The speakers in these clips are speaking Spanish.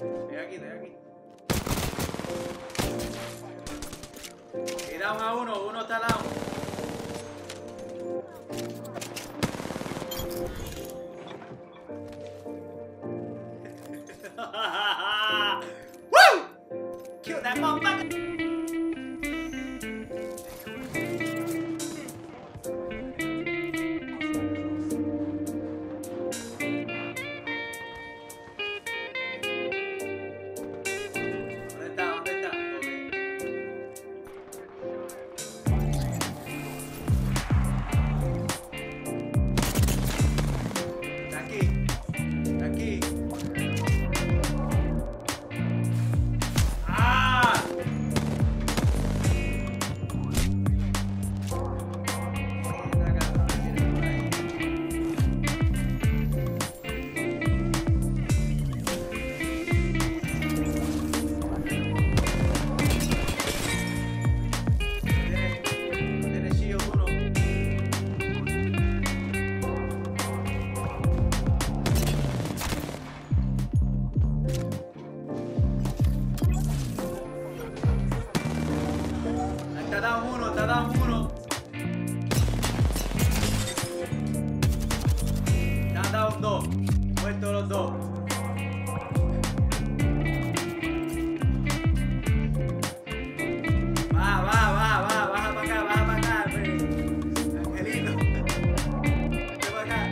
Estoy aquí. Y down a uno está down. Woo! Kill that motherfucker. Está down uno. Está down dos. Muertos los dos. Baja para acá, Angelito. Vente para acá.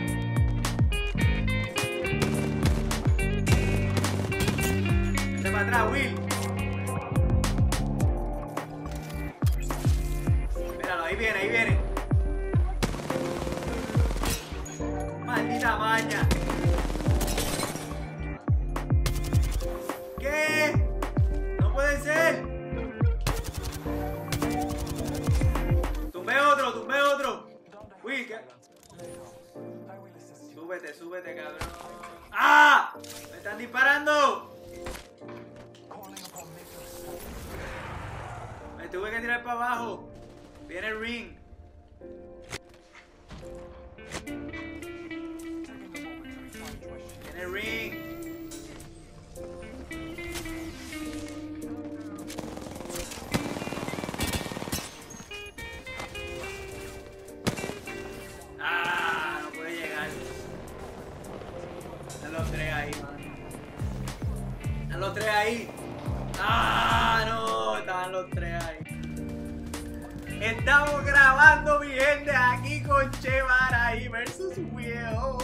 Vente para atrás, Will. Ahí viene. Maldita maña. ¿Qué? No puede ser. Tumbé otro. Uy, ¿qué? Súbete, cabrón. ¡Ah! ¡Me están disparando! Me tuve que tirar para abajo. Viene el ring. Ah, no puede llegar. Están los tres ahí, man. Están los tres ahí. Ah, no, estaban los tres ahí. Estamos grabando, mi gente, aquí con Chevaraí versus Will.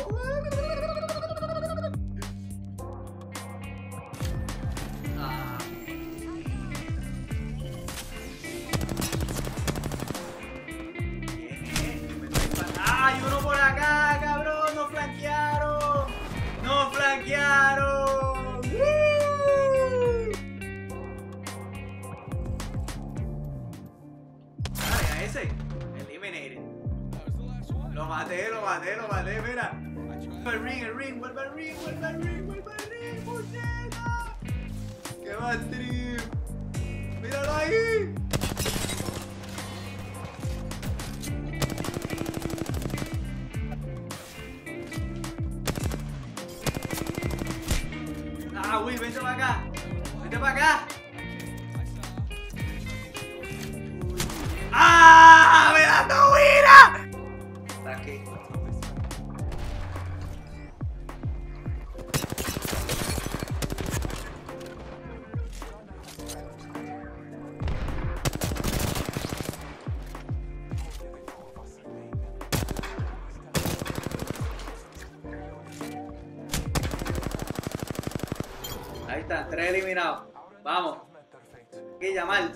¡Ay, uno por acá, cabrón! ¡Nos flanquearon! Ese, eliminated. Lo maté, mira. El ring, vuelve al ring, puñeta. ¡Qué bad trip! ¡Míralo ahí! Ah, Will, vente para acá. ¡Ah! ¡Me da tu vida! Está aquí. Ahí están, 3 eliminados. Vamos. Aquí, Yamal.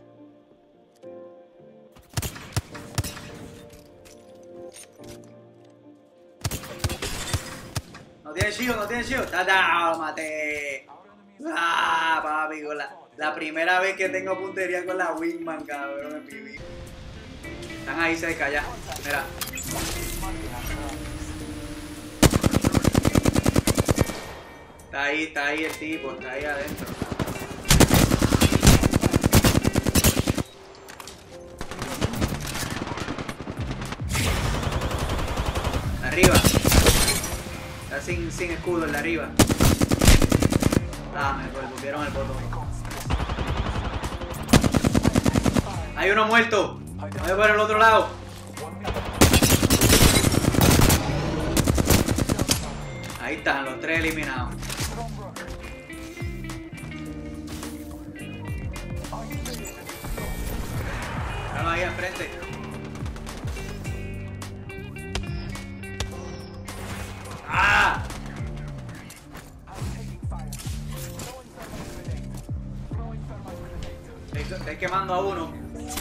No tiene shield. ¡Tada! Lo maté. Ah, papi, con la primera vez que tengo puntería con la Wingman, cabrón, en mi vida. Están ahí cerca ya. Mira. Está ahí el tipo, está ahí adentro. Arriba. Está sin escudo, el de arriba. Ah, me volvieron el botón. Hay uno muerto. Voy por el otro lado. Ahí están los 3 eliminados. Míralo ahí enfrente. ¡Ah! Estoy quemando a uno.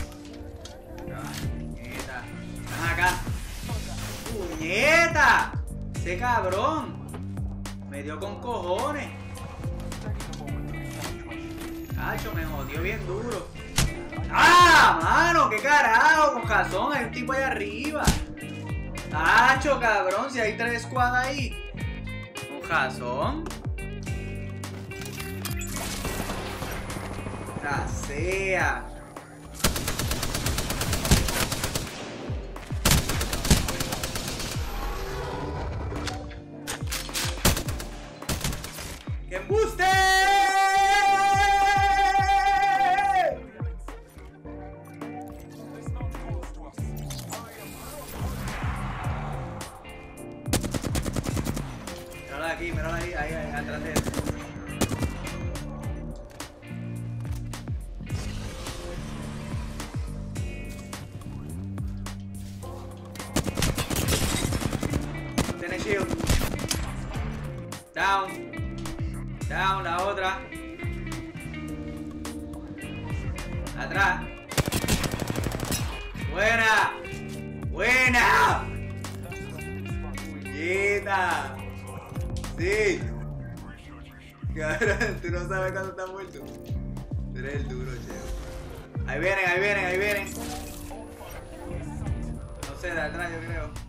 Puñeta. Están acá. ¡Puñeta! Ese cabrón. Me dio con cojones. Cacho, me jodió bien duro. ¡Ah, mano! ¡Qué carajo! Con razón, hay un tipo ahí arriba. ¡Cacho, cabrón! Si hay 3 squad ahí. Con razón. ¡La sea! ¡Que embuste! Míralo aquí, míralo ahí, ahí, atrás de él. Tiene shield. Down. Down, la otra. Atrás. Buena. Buena. Puñeta. Sí. Cabrón, tú no sabes cuándo está muerto. Tú eres el duro, cheo. Ahí vienen, ahí vienen, ahí vienen. No sé, de atrás yo creo.